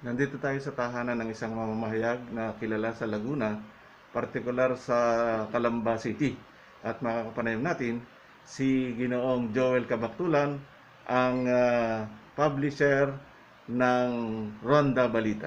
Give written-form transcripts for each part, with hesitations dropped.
Nandito tayo sa tahanan ng isang mamamahayag na kilala sa Laguna, partikular sa Calamba City. At makakapanayam natin si Ginoong Joel Cabactulan, ang publisher ng Ronda Balita.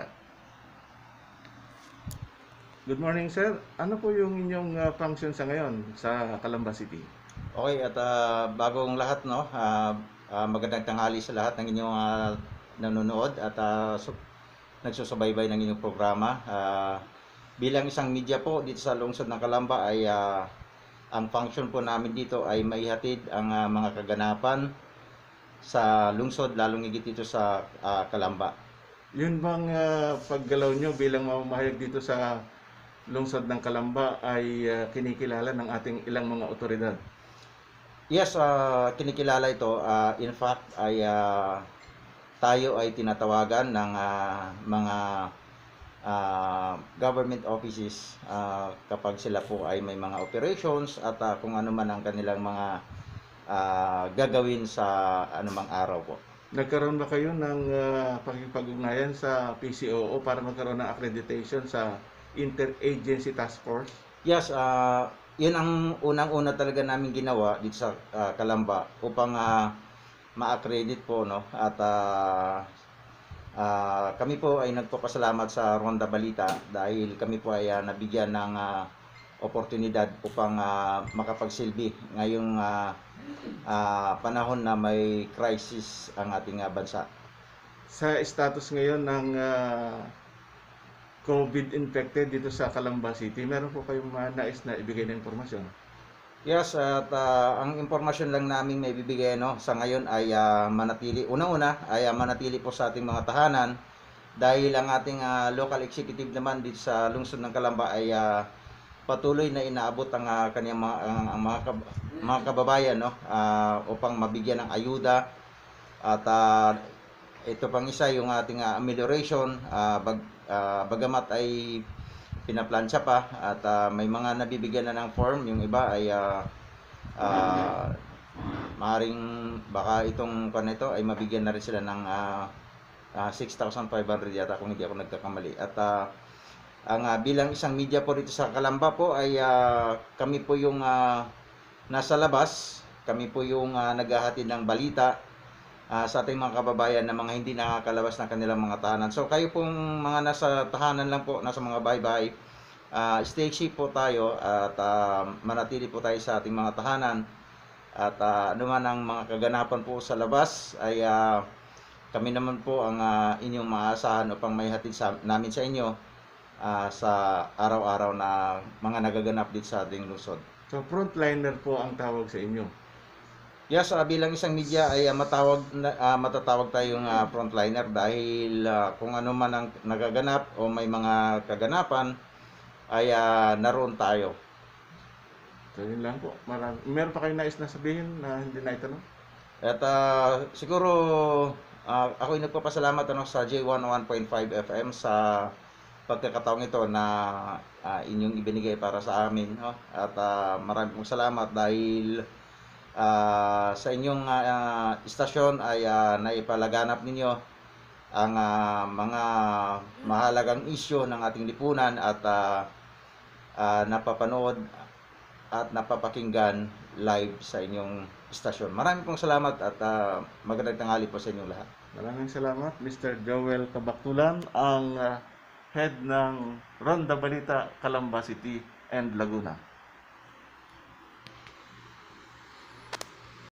Good morning, sir. Ano po yung inyong function sa ngayon sa Calamba City? Okay, at bagong lahat, no, magandang tanghali sa lahat ng inyong nanonood at nagsusubaybay ng inyong programa. Bilang isang media po dito sa lungsod ng Calamba ay ang function po namin dito ay maihatid ang mga kaganapan sa lungsod, lalong higit dito sa Calamba. Yun bang paggalaw nyo bilang mamamahayag dito sa lungsod ng Calamba ay kinikilala ng ating ilang mga otoridad? Yes, kinikilala ito. In fact, ay tayo ay tinatawagan ng mga government offices kapag sila po ay may mga operations at kung ano man ang kanilang mga gagawin sa anumang araw po. Nagkaroon ba kayo ng pakikipag-ugnayan sa PCOO para magkaroon ng accreditation sa Interagency Task Force? Yes, yun ang unang-una talaga namin ginawa dito sa Calamba upang ma-accredit po, no, at kami po ay nagpapasalamat sa Ronda Balita dahil kami po ay nabigyan ng oportunidad upang makapagsilbi ngayong panahon na may crisis ang ating bansa. Sa status ngayon ng COVID infected dito sa Calamba City, meron po kayong nais na ibigay na impormasyon? Yes, at ang impormasyon lang namin may bibigay, no, sa ngayon ay manatili, unang-una ay manatili po sa ating mga tahanan dahil ang ating local executive naman dito sa lungsod ng Calamba ay patuloy na inaabot ang kaniyang mga kababayan, no, upang mabigyan ng ayuda at ito pang isa yung ating amelioration, bagamat ay pinaplansya pa at may mga nabibigyan na ng form, yung iba ay maaaring baka itong ito ay mabigyan na rin sila ng 6,500 yata kung hindi ako nagkakamali. At ang bilang isang media po dito sa Calamba po ay kami po yung nasa labas, kami po yung naghahatid ng balita sa ating mga kababayan na mga hindi nakakalabas ng kanilang mga tahanan. So kayo pong mga nasa tahanan lang po, nasa mga bahay-bahay, stay safe po tayo at manatili po tayo sa ating mga tahanan. At anuman ang mga kaganapan po sa labas ay kami naman po ang inyong maasahan upang may hatid namin sa inyo sa araw-araw na mga nagaganap dito sa ating lungsod. So frontliner po ang tawag sa inyo? Yes, bilang isang media ay matatawag tayong frontliner dahil kung ano man ang nagaganap o may mga kaganapan ay naroon tayo. So yun lang po. Meron pa kayong nais na sabihin na hindi na itanong? At siguro ako'y nagpapasalamat sa J101.5 FM sa pagkakataong ito na inyong ibinigay para sa amin, no? At maraming pong salamat dahil sa inyong istasyon ay naipalaganap ninyo ang mga mahalagang isyu ng ating lipunan at napapanood at napapakinggan live sa inyong istasyon. Maraming pong salamat at magandang tanghali po sa inyong lahat. Maraming salamat, Mr. Joel Cabactulan, ang head ng Ronda Balita, Calamba City and Laguna.